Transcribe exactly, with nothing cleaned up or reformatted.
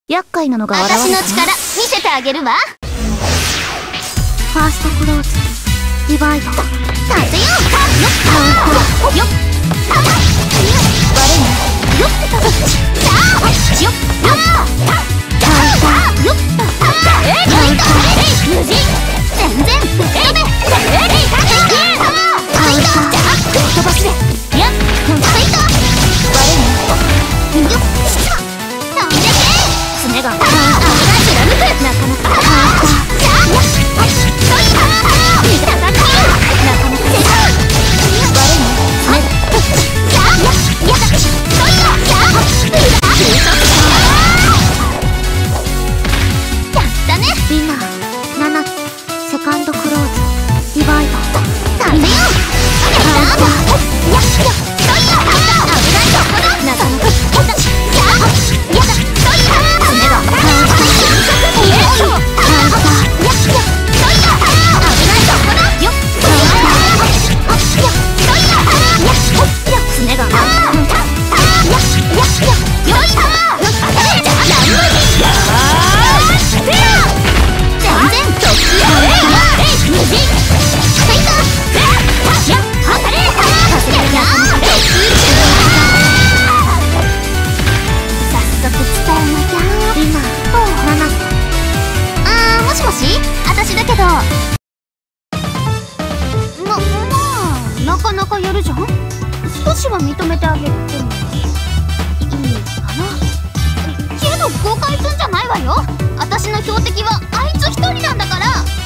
厄介なのが現れたな。 私の力見せてあげるわ。 ファーストクローズディバイド。 させよう。よっよっバレンよっさあよっよっよっえいよいとえい無人全然ぶっ飛べえいかけよファイトじゃあ飛ばしでやっファイトバレンよっしゃ飛んでけ爪がああ貫くなかなかじゃあよっそいたいただきなかなかせバレン爪じゃあよっやだそいたじゃあうわやったね。 みんなななつセカンドクローズディバイド。 食べよう。やったやっよそいた危ないとこだなかなかやだじゃあやだそいた爪がええそうやっよそいた危ないとこだよっそいたよっそいたやっ爪がやっやっよいた当たれじゃあランボリーよーし全然特急えいえい無人スイカえっやっ当たれ助けるな特急中早速伝えなきゃみんなななつ。 あーもしもし私だけどままあなかなかやるじゃん。少しは認めてあげてもいいかな。けど誤解すんじゃないわよ。私の標的はあいつ一人なんだから。